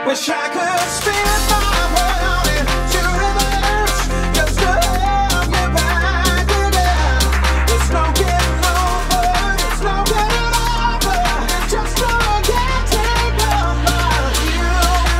Wish I could spin my world into reverse just to have you back again. There's no getting over, there's no getting over, just don't get taken by you.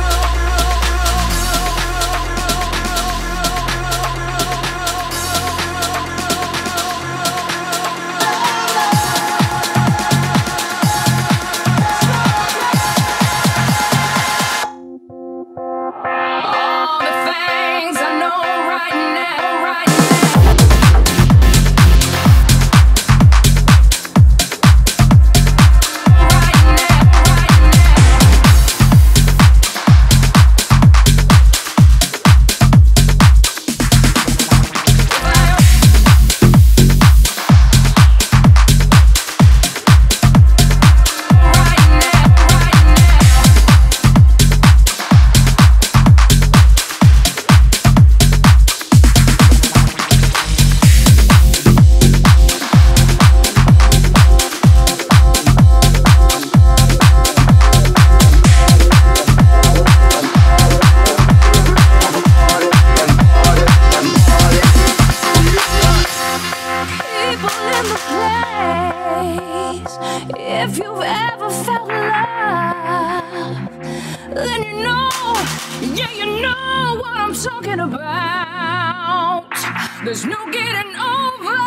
All the things I know right now, right now. If you've ever felt love, then you know, yeah, you know what I'm talking about. There's no getting over.